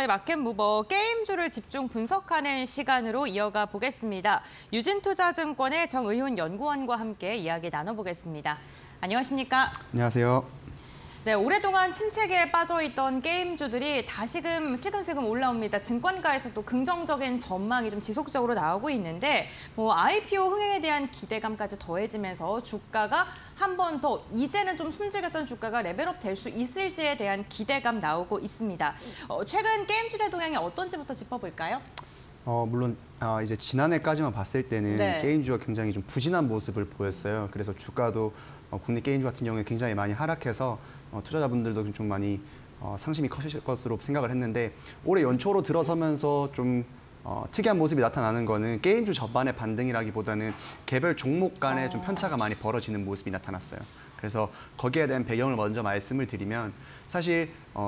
저희 마켓무버 게임주를 집중 분석하는 시간으로 이어가 보겠습니다. 유진투자증권의 정의훈 연구원과 함께 이야기 나눠보겠습니다. 안녕하십니까? 안녕하세요. 네, 오랫동안 침체기에 빠져있던 게임주들이 다시금 슬금슬금 올라옵니다. 증권가에서 또 긍정적인 전망이 좀 지속적으로 나오고 있는데 IPO 흥행에 대한 기대감까지 더해지면서 주가가 한 번 더 이제는 좀 숨죽였던 주가가 레벨업 될 수 있을지에 대한 기대감 나오고 있습니다. 최근 게임주의 동향이 어떤지부터 짚어볼까요? 물론 이제 지난해까지만 봤을 때는 게임주가 굉장히 좀 부진한 모습을 보였어요. 그래서 주가도 국내 게임주 같은 경우에 굉장히 많이 하락해서 투자자분들도 좀 많이 상심이 커질 것으로 생각을 했는데 올해 연초로 들어서면서 좀 특이한 모습이 나타나는 거는 게임주 전반의 반등이라기보다는 개별 종목 간에 좀 편차가 많이 벌어지는 모습이 나타났어요. 그래서 거기에 대한 배경을 먼저 말씀을 드리면 사실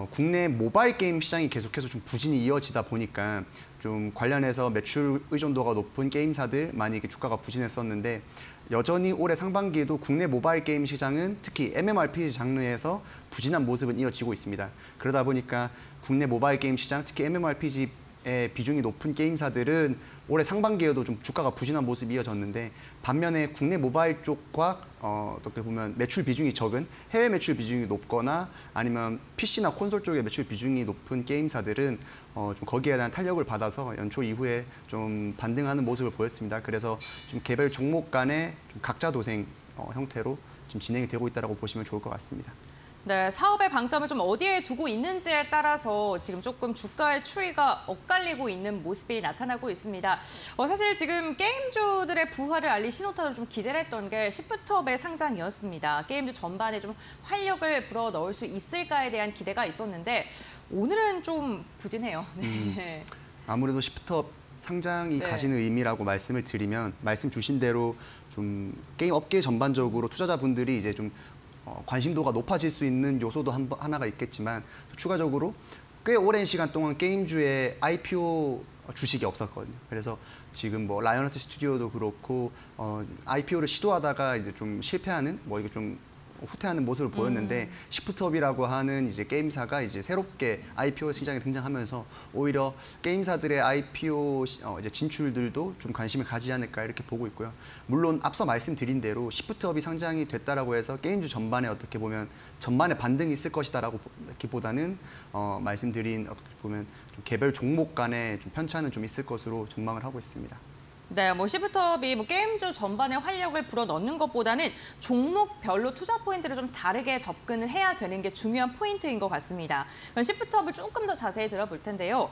국내 모바일 게임 시장이 계속해서 좀 부진이 이어지다 보니까 좀 관련해서 매출 의존도가 높은 게임사들 많이 주가가 부진했었는데 여전히 올해 상반기에도 국내 모바일 게임 시장은 특히 MMORPG 장르에서 부진한 모습은 이어지고 있습니다. 그러다 보니까 국내 모바일 게임 시장, 특히 MMORPG의 비중이 높은 게임사들은 올해 상반기에도 좀 주가가 부진한 모습이 이어졌는데 반면에 국내 모바일 쪽과 어떻게 보면 매출 비중이 적은 해외 매출 비중이 높거나 아니면 PC나 콘솔 쪽의 매출 비중이 높은 게임사들은 좀 거기에 대한 탄력을 받아서 연초 이후에 좀 반등하는 모습을 보였습니다. 그래서 좀 개별 종목 간의 좀 각자 도생 형태로 지금 진행이 되고 있다고 보시면 좋을 것 같습니다. 네, 사업의 방점을 좀 어디에 두고 있는지에 따라서 지금 조금 주가의 추이가 엇갈리고 있는 모습이 나타나고 있습니다. 사실 지금 게임주들의 부활을 알릴 신호탄으로 좀 기대를 했던 게 시프트업의 상장이었습니다. 게임주 전반에 좀 활력을 불어 넣을 수 있을까에 대한 기대가 있었는데 오늘은 좀 부진해요. 네. 아무래도 시프트업 상장이 가지는 의미라고 말씀을 드리면 말씀 주신 대로 좀 게임 업계 전반적으로 투자자분들이 이제 좀 관심도가 높아질 수 있는 요소도 하나가 있겠지만 추가적으로 꽤 오랜 시간 동안 게임주에 IPO 주식이 없었거든요. 그래서 지금 라이언하트 스튜디오도 그렇고 IPO를 시도하다가 이제 좀 실패하는 이게 좀 후퇴하는 모습을 보였는데 시프트업이라고 하는 이제 게임사가 이제 새롭게 IPO 시장에 등장하면서 오히려 게임사들의 IPO 이제 진출들도 좀 관심을 가지지 않을까 이렇게 보고 있고요. 물론 앞서 말씀드린 대로 시프트업이 상장이 됐다라고 해서 게임주 전반에 어떻게 보면 전반에 반등이 있을 것이다라고 보다는 말씀드린 어떻게 보면 좀 개별 종목 간의 좀 편차는 좀 있을 것으로 전망을 하고 있습니다. 네, 시프트업이 게임주 전반에 활력을 불어넣는 것보다는 종목별로 투자 포인트를 좀 다르게 접근을 해야 되는 게 중요한 포인트인 것 같습니다. 시프트업을 조금 더 자세히 들어볼 텐데요.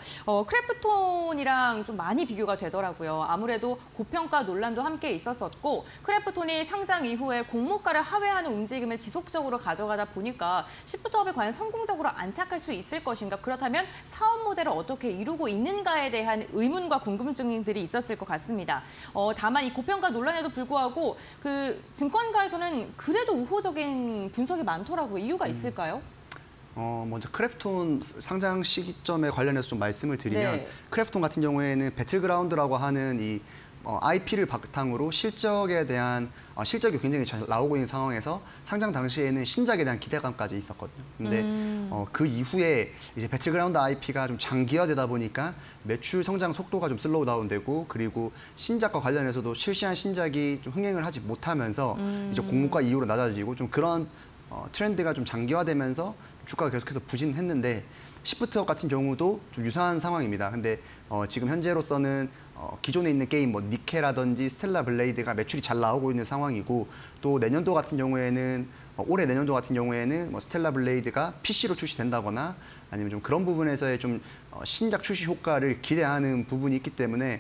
크래프톤이랑 좀 많이 비교가 되더라고요. 아무래도 고평가 논란도 함께 있었었고 크래프톤이 상장 이후에 공모가를 하회하는 움직임을 지속적으로 가져가다 보니까 시프트업에 과연 성공적으로 안착할 수 있을 것인가, 그렇다면 사업 모델을 어떻게 이루고 있는가에 대한 의문과 궁금증들이 있었을 것 같습니다. 다만 이 고평가 논란에도 불구하고 증권가에서는 그래도 우호적인 분석이 많더라고요. 이유가 있을까요? 먼저 크래프톤 상장 시기점에 관련해서 좀 말씀을 드리면 크래프톤 같은 경우에는 배틀그라운드라고 하는 이 IP를 바탕으로 실적에 대한 실적이 굉장히 잘 나오고 있는 상황에서 상장 당시에는 신작에 대한 기대감까지 있었거든요. 근데 그 이후에 이제 배틀그라운드 IP가 좀 장기화되다 보니까 매출 성장 속도가 좀 슬로우 다운되고 그리고 신작과 관련해서도 실시한 신작이 좀 흥행을 하지 못하면서 이제 공모가 이후로 낮아지고 좀 그런 트렌드가 좀 장기화되면서 주가가 계속해서 부진했는데 시프트업 같은 경우도 좀 유사한 상황입니다. 근데 지금 현재로서는 기존에 있는 게임 니케라든지 스텔라 블레이드가 매출이 잘 나오고 있는 상황이고 또 내년도 같은 경우에는 올해 내년도 같은 경우에는 스텔라 블레이드가 PC로 출시된다거나 아니면 좀 그런 부분에서의 좀 신작 출시 효과를 기대하는 부분이 있기 때문에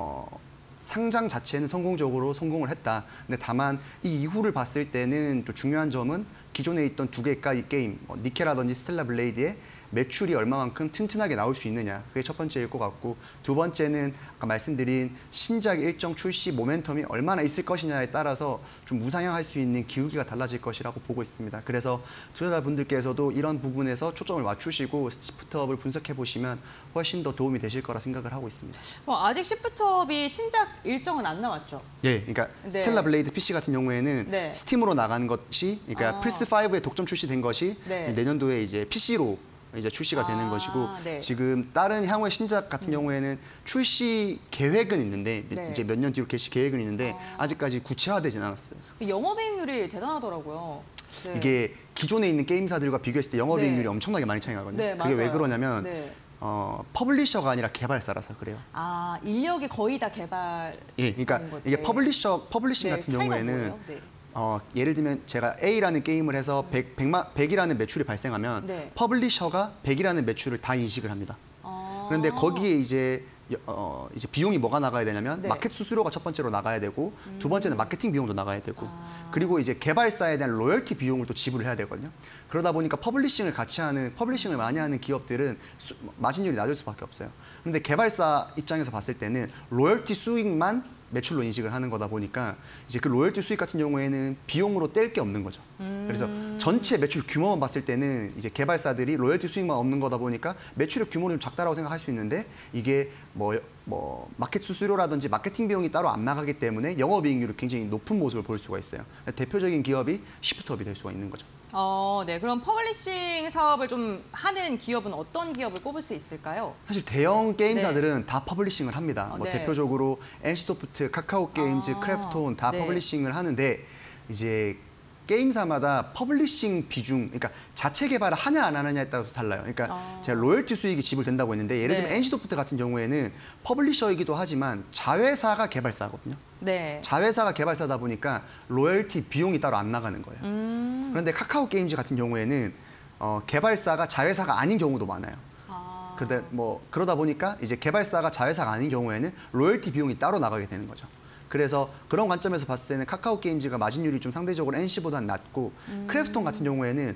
상장 자체는 성공적으로 성공을 했다. 근데 다만 이 이후를 봤을 때는 또 중요한 점은 기존에 있던 두 개의 게임, 니케라든지 스텔라 블레이드의 매출이 얼마만큼 튼튼하게 나올 수 있느냐, 그게 첫 번째일 것 같고 두 번째는 아까 말씀드린 신작 일정 출시 모멘텀이 얼마나 있을 것이냐에 따라서 좀 우상향할 수 있는 기울기가 달라질 것이라고 보고 있습니다. 그래서 투자자분들께서도 이런 부분에서 초점을 맞추시고 시프트업을 분석해 보시면 훨씬 더 도움이 되실 거라 생각을 하고 있습니다. 아직 시프트업이 신작 일정은 안 나왔죠? 네, 그러니까 스텔라 블레이드 PC 같은 경우에는 스팀으로 나가는 것이, 그러니까 플스5에 독점 출시된 것이 내년도에 이제 PC로 이제 출시가 되는 것이고 네. 지금 다른 향후의 신작 같은 경우에는 출시 계획은 있는데 네. 이제 몇 년 뒤로 개시 계획은 있는데 아직까지 구체화되진 않았어요. 영업이익률이 대단하더라고요. 네. 이게 기존에 있는 게임사들과 비교했을 때 영업이익률이 네. 엄청나게 많이 차이 나거든요. 네, 그게 왜 맞아요. 그러냐면 네. 퍼블리셔가 아니라 개발사라서 그래요. 아, 인력이 거의 다 개발. 예, 그러니까 거죠. 이게 네. 퍼블리싱 네, 같은 차이가 경우에는 뭐예요? 네. 예를 들면 제가 A라는 게임을 해서 100이라는 매출이 발생하면 네. 퍼블리셔가 100이라는 매출을 다 인식을 합니다. 아. 그런데 거기에 이제 비용이 뭐가 나가야 되냐면 네. 마켓 수수료가 첫 번째로 나가야 되고 두 번째는 마케팅 비용도 나가야 되고 아. 그리고 이제 개발사에 대한 로열티 비용을 또 지불을 해야 되거든요. 그러다 보니까 퍼블리싱을 많이 하는 기업들은 마진율이 낮을 수밖에 없어요. 그런데 개발사 입장에서 봤을 때는 로열티 수익만 매출로 인식을 하는 거다 보니까 이제 그 로열티 수익 같은 경우에는 비용으로 뗄 게 없는 거죠. 그래서 전체 매출 규모만 봤을 때는 이제 개발사들이 로열티 수익만 없는 거다 보니까 매출의 규모는 좀 작다라고 생각할 수 있는데 이게 뭐 마켓 수수료라든지 마케팅 비용이 따로 안 나가기 때문에 영업이익률이 굉장히 높은 모습을 볼 수가 있어요. 대표적인 기업이 시프트업이 될 수가 있는 거죠. 네. 그럼 퍼블리싱 사업을 좀 하는 기업은 어떤 기업을 꼽을 수 있을까요? 사실 대형 게임사들은 다 퍼블리싱을 합니다. 네. 대표적으로 NC소프트, 카카오게임즈, 크래프톤 다 네. 퍼블리싱을 하는데 이제 게임사마다 퍼블리싱 비중, 그러니까 자체 개발을 하냐 안 하느냐에 따라서 달라요. 그러니까 제가 로열티 수익이 지불된다고 했는데 예를 들면 네. NC소프트 같은 경우에는 퍼블리셔이기도 하지만 자회사가 개발사거든요. 네. 자회사가 개발사다 보니까 로열티 비용이 따로 안 나가는 거예요. 그런데 카카오게임즈 같은 경우에는 개발사가 자회사가 아닌 경우도 많아요. 근데 그러다 보니까 이제 개발사가 자회사가 아닌 경우에는 로열티 비용이 따로 나가게 되는 거죠. 그래서 그런 관점에서 봤을 때는 카카오게임즈가 마진율이 좀 상대적으로 NC보다는 낮고 크래프톤 같은 경우에는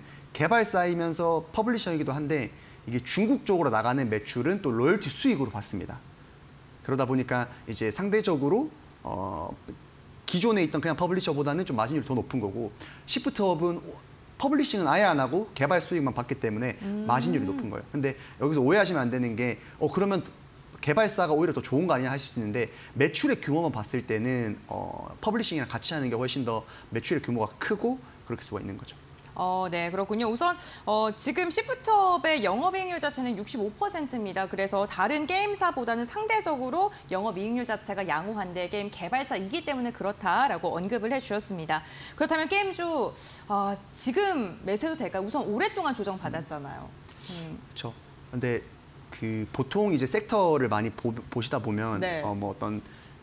개발사이면서 퍼블리셔이기도 한데 이게 중국 쪽으로 나가는 매출은 또 로열티 수익으로 받습니다. 그러다 보니까 이제 상대적으로 기존에 있던 그냥 퍼블리셔보다는 좀 마진율이 더 높은 거고 시프트업은 퍼블리싱은 아예 안 하고 개발 수익만 받기 때문에 마진율이 높은 거예요. 근데 여기서 오해하시면 안 되는 게 그러면 개발사가 오히려 더 좋은 거 아니냐 할 수 있는데 매출의 규모만 봤을 때는 퍼블리싱이랑 같이 하는 게 훨씬 더 매출의 규모가 크고 그렇게 수가 있는 거죠. 네, 그렇군요. 우선 지금 시프트업의 영업이익률 자체는 65%입니다. 그래서 다른 게임사보다는 상대적으로 영업이익률 자체가 양호한데 게임 개발사이기 때문에 그렇다라고 언급을 해주셨습니다. 그렇다면 게임주 지금 매수해도 될까요? 우선 오랫동안 조정받았잖아요. 그렇죠. 근데 보통 이제 섹터를 많이 보시다 보면 네. 보통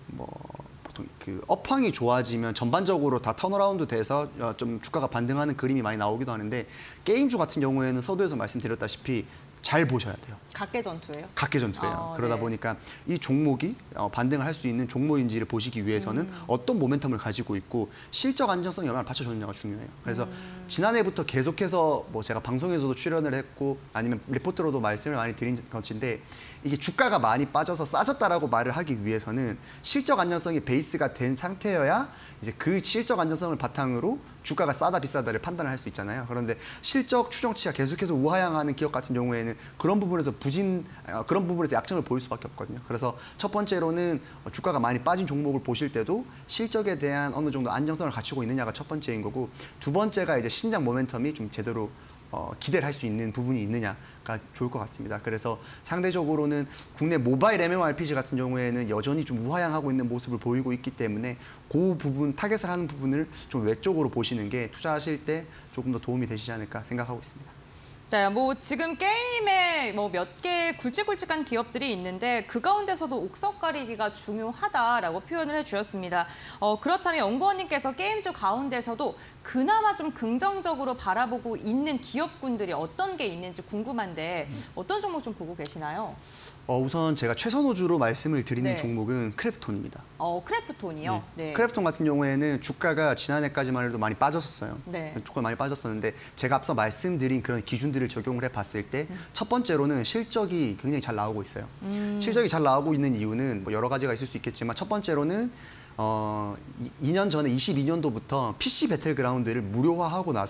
업황이 좋아지면 전반적으로 다 턴어라운드 돼서 좀 주가가 반등하는 그림이 많이 나오기도 하는데 게임주 같은 경우에는 서두에서 말씀드렸다시피 잘 보셔야 돼요. 각계전투예요? 각계전투예요. 그러다 네. 보니까 이 종목이 반등을 할 수 있는 종목인지를 보시기 위해서는 어떤 모멘텀을 가지고 있고 실적 안정성이 얼마나 받쳐줬느냐가 중요해요. 그래서 지난해부터 계속해서 제가 방송에서도 출연을 했고 아니면 리포트로도 말씀을 많이 드린 것인데 이게 주가가 많이 빠져서 싸졌다라고 말을 하기 위해서는 실적 안정성이 베이스가 된 상태여야 이제 그 실적 안정성을 바탕으로 주가가 싸다 비싸다를 판단을 할 수 있잖아요. 그런데 실적 추정치가 계속해서 우하향하는 기업 같은 경우에는 그런 부분에서 약점을 보일 수밖에 없거든요. 그래서 첫 번째로는 주가가 많이 빠진 종목을 보실 때도 실적에 대한 어느 정도 안정성을 갖추고 있느냐가 첫 번째인 거고 두 번째가 이제 신작 모멘텀이 좀 제대로 기대를 할 수 있는 부분이 있느냐가 좋을 것 같습니다. 그래서 상대적으로는 국내 모바일 MMORPG 같은 경우에는 여전히 좀 우하향하고 있는 모습을 보이고 있기 때문에 그 부분, 타겟을 하는 부분을 좀 외적으로 보시는 게 투자하실 때 조금 더 도움이 되시지 않을까 생각하고 있습니다. 자, 지금 게임에 몇 개 굵직굵직한 기업들이 있는데 그 가운데서도 옥석 가리기가 중요하다라고 표현을 해주셨습니다. 그렇다면 연구원님께서 게임주 가운데서도 그나마 좀 긍정적으로 바라보고 있는 기업군들이 어떤 게 있는지 궁금한데 어떤 종목 좀 보고 계시나요? 우선 제가 최선호주로 말씀을 드리는 네. 종목은 크래프톤입니다. 크래프톤이요? 네. 크래프톤 같은 경우에는 주가가 지난해까지만 해도 많이 빠졌었어요. 네. 주가가 많이 빠졌었는데 제가 앞서 말씀드린 그런 기준들을 적용을 해봤을 때 첫 번째로는 실적이 굉장히 잘 나오고 있어요. 실적이 잘 나오고 있는 이유는 여러 가지가 있을 수 있겠지만 첫 번째로는 2년 전에 22년도부터 PC 배틀그라운드를 무료화하고 나서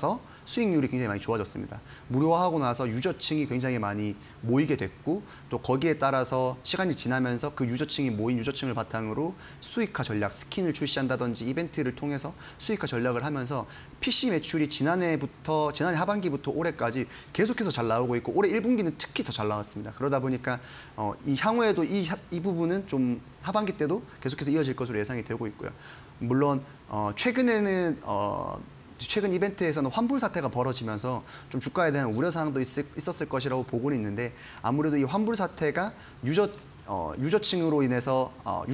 수익률이 굉장히 많이 좋아졌습니다. 무료화하고 나서 유저층이 굉장히 많이 모이게 됐고 또 거기에 따라서 시간이 지나면서 그 유저층이 모인 유저층을 바탕으로 수익화 전략, 스킨을 출시한다든지 이벤트를 통해서 수익화 전략을 하면서 PC 매출이 지난해 하반기부터 올해까지 계속해서 잘 나오고 있고 올해 1분기는 특히 더 잘 나왔습니다. 그러다 보니까 이 향후에도 이 부분은 좀 하반기 때도 계속해서 이어질 것으로 예상이 되고 있고요. 물론 최근에는 최근 이벤트에서는 환불 사태가 벌어지면서 좀 주가에 대한 우려 사항도 있었을 것이라고 보고는 있는데 아무래도 이 환불 사태가 유저층으로 인해서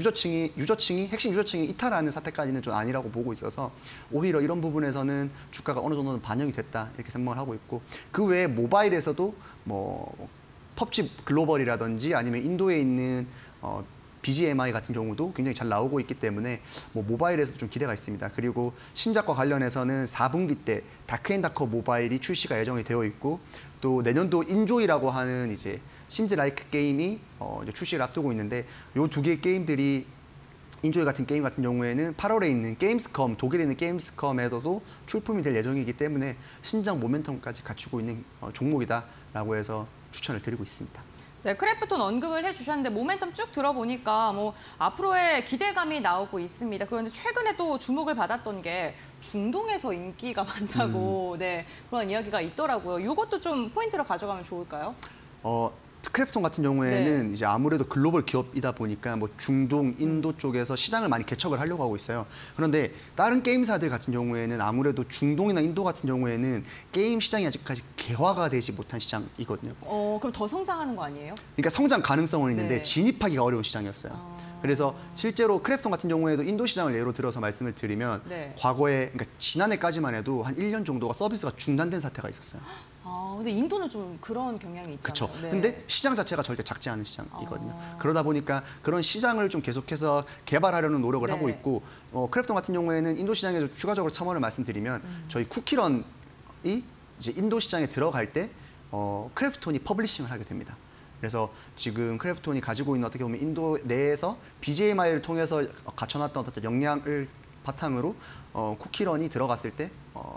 핵심 유저층이 이탈하는 사태까지는 좀 아니라고 보고 있어서 오히려 이런 부분에서는 주가가 어느 정도는 반영이 됐다 이렇게 생각을 하고 있고 그 외에 모바일에서도 뭐 펍지 글로벌이라든지 아니면 인도에 있는 BGMI 같은 경우도 굉장히 잘 나오고 있기 때문에 뭐 모바일에서도 좀 기대가 있습니다. 그리고 신작과 관련해서는 4분기 때 다크앤다커 모바일이 출시가 예정이 되어 있고 또 내년도 인조이라고 하는 이제 신즈 라이크 게임이 이제 출시를 앞두고 있는데 이 두 개의 게임들이 인조이 같은 게임 같은 경우에는 8월에 있는 게임스컴, 독일에 있는 게임스컴에서도 출품이 될 예정이기 때문에 신작 모멘텀까지 갖추고 있는 종목이다라고 해서 추천을 드리고 있습니다. 네, 크래프톤 언급을 해주셨는데 모멘텀 쭉 들어보니까 뭐 앞으로의 기대감이 나오고 있습니다. 그런데 최근에 또 주목을 받았던 게 중동에서 인기가 많다고 네, 그런 이야기가 있더라고요. 이것도 좀 포인트로 가져가면 좋을까요? 크래프톤 같은 경우에는 네. 이제 아무래도 글로벌 기업이다 보니까 뭐 중동, 인도 쪽에서 시장을 많이 개척을 하려고 하고 있어요. 그런데 다른 게임사들 같은 경우에는 아무래도 중동이나 인도 같은 경우에는 게임 시장이 아직까지 개화가 되지 못한 시장이거든요. 그럼 더 성장하는 거 아니에요? 그러니까 성장 가능성은 있는데 네. 진입하기가 어려운 시장이었어요. 그래서 실제로 크래프톤 같은 경우에도 인도 시장을 예로 들어서 말씀을 드리면 네. 과거에 그러니까 지난해까지만 해도 한 1년 정도가 서비스가 중단된 사태가 있었어요. 근데 인도는 좀 그런 경향이 있잖아요. 그렇죠. 네. 근데 시장 자체가 절대 작지 않은 시장이거든요. 그러다 보니까 그런 시장을 좀 계속해서 개발하려는 노력을 네. 하고 있고 크래프톤 같은 경우에는 인도 시장에서 추가적으로 첨언을 말씀드리면 저희 쿠키런이 이제 인도 시장에 들어갈 때 크래프톤이 퍼블리싱을 하게 됩니다. 그래서 지금 크래프톤이 가지고 있는 어떻게 보면 인도 내에서 BGMI를 통해서 갖춰놨던 어떤 역량을 바탕으로 쿠키런이 들어갔을 때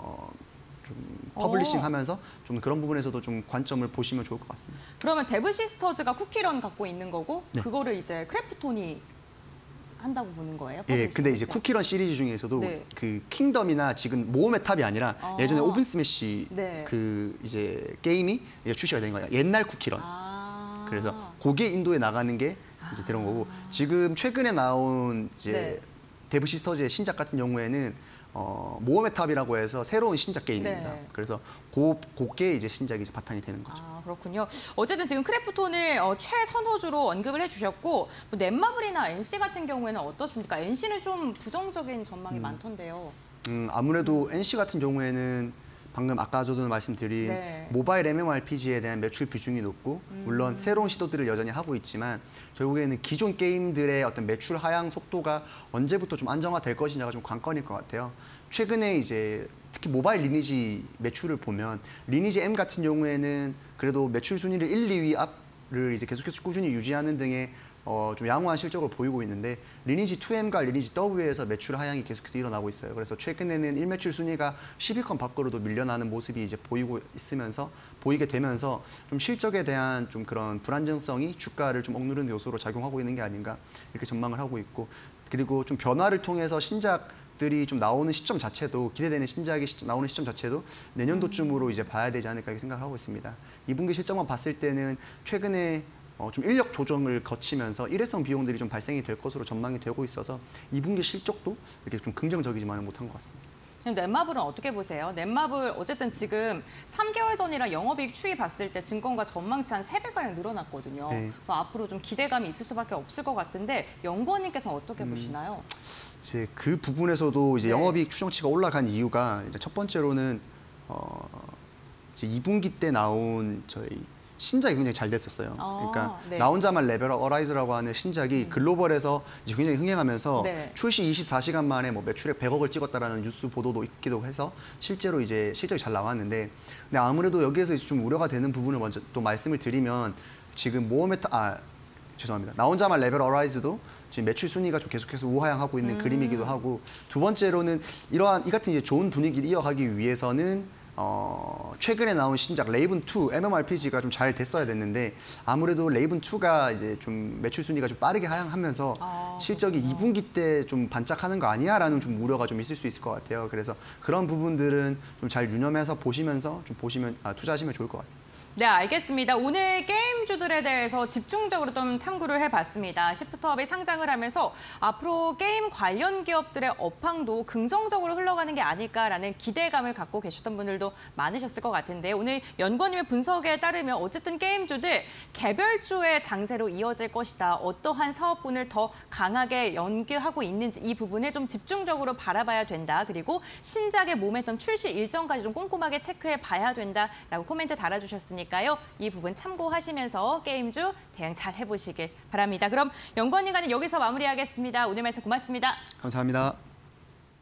좀 퍼블리싱하면서 좀 그런 부분에서도 좀 관점을 보시면 좋을 것 같습니다. 그러면 데브시스터즈가 쿠키런 갖고 있는 거고 네. 그거를 이제 크래프톤이 한다고 보는 거예요? 예, 근데 이제 퍼블리싱? 쿠키런 시리즈 중에서도 네. 그 킹덤이나 지금 모험의 탑이 아니라 예전에 오븐 스매시 네. 그 이제 게임이 이제 출시가 된 거예요. 옛날 쿠키런. 그래서 그게 인도에 나가는 게 이제 들어온 거고 지금 최근에 나온 이제 네. 데브 시스터즈의 신작 같은 경우에는 모험의 탑이라고 해서 새로운 신작 게임입니다. 네. 그래서 그게 이제 신작이 이제 바탕이 되는 거죠. 그렇군요. 어쨌든 지금 크래프톤을 최선호주로 언급을 해주셨고 뭐 넷마블이나 NC 같은 경우에는 어떻습니까? NC는 좀 부정적인 전망이 많던데요. 아무래도 NC 같은 경우에는 방금 아까 저도 말씀드린 네. 모바일 MMORPG에 대한 매출 비중이 높고 물론 새로운 시도들을 여전히 하고 있지만 결국에는 기존 게임들의 어떤 매출 하향 속도가 언제부터 좀 안정화될 것이냐가 좀 관건일 것 같아요. 최근에 이제 특히 모바일 리니지 매출을 보면 리니지 M 같은 경우에는 그래도 매출 순위를 1, 2위 앞을 이제 계속해서 꾸준히 유지하는 등의 좀 양호한 실적을 보이고 있는데 리니지 2M과 리니지 W에서 매출 하향이 계속해서 일어나고 있어요. 그래서 최근에는 1매출 순위가 10위권 밖으로도 밀려나는 모습이 이제 보이게 되면서 좀 실적에 대한 좀 그런 불안정성이 주가를 좀 억누르는 요소로 작용하고 있는 게 아닌가 이렇게 전망을 하고 있고 그리고 좀 변화를 통해서 신작들이 좀 나오는 시점 자체도 기대되는 신작이 나오는 시점 자체도 내년도쯤으로 이제 봐야 되지 않을까 이렇게 생각하고 있습니다. 2분기 실적만 봤을 때는 최근에 좀 인력 조정을 거치면서 일회성 비용들이 좀 발생이 될 것으로 전망이 되고 있어서 2분기 실적도 이렇게 좀 긍정적이지만은 못한 것 같습니다. 넷마블은 어떻게 보세요? 넷마블 어쨌든 지금 3개월 전이랑 영업이익 추이 봤을 때 증권가 전망치 한 3배가량 늘어났거든요. 네. 앞으로 좀 기대감이 있을 수밖에 없을 것 같은데 연구원님께서는 어떻게 보시나요? 이제 그 부분에서도 이제 네. 영업이익 추정치가 올라간 이유가 이제 첫 번째로는 이제 2분기 때 나온 저희 신작이 굉장히 잘 됐었어요. 그러니까 네. 나 혼자만 레벨 업 어라이즈라고 하는 신작이 글로벌에서 이제 굉장히 흥행하면서 네. 출시 24시간 만에 뭐 매출액 100억을 찍었다라는 뉴스 보도도 있기도 해서 실제로 이제 실적이 잘 나왔는데 근데 아무래도 여기에서 좀 우려가 되는 부분을 먼저 또 말씀을 드리면 지금 죄송합니다. 나 혼자만 레벨 어라이즈도 지금 매출 순위가 좀 계속해서 우하향하고 있는 그림이기도 하고 두 번째로는 이 같은 이제 좋은 분위기를 이어가기 위해서는 최근에 나온 신작 레이븐 2 MMORPG가 좀 잘 됐어야 됐는데 아무래도 레이븐 2가 이제 좀 매출 순위가 좀 빠르게 하향하면서 실적이 2분기 때 좀 반짝하는 거 아니야라는 좀 우려가 좀 있을 수 있을 것 같아요. 그래서 그런 부분들은 좀 잘 유념해서 보시면서 좀 투자하시면 좋을 것 같습니다. 네, 알겠습니다. 오늘 게임주들에 대해서 집중적으로 좀 탐구를 해봤습니다. 시프트업이 상장을 하면서 앞으로 게임 관련 기업들의 업황도 긍정적으로 흘러가는 게 아닐까라는 기대감을 갖고 계셨던 분들도 많으셨을 것 같은데 오늘 연구원님의 분석에 따르면 어쨌든 게임주들 개별주의 장세로 이어질 것이다. 어떠한 사업군을 더 강하게 연계하고 있는지 이 부분을 좀 집중적으로 바라봐야 된다. 그리고 신작의 모멘텀 출시 일정까지 좀 꼼꼼하게 체크해 봐야 된다라고 코멘트 달아주셨으니까요. 이 부분 참고하시면서 게임주 대응 잘 해보시길 바랍니다. 그럼 연구원님과는 여기서 마무리하겠습니다. 오늘 말씀 고맙습니다. 감사합니다.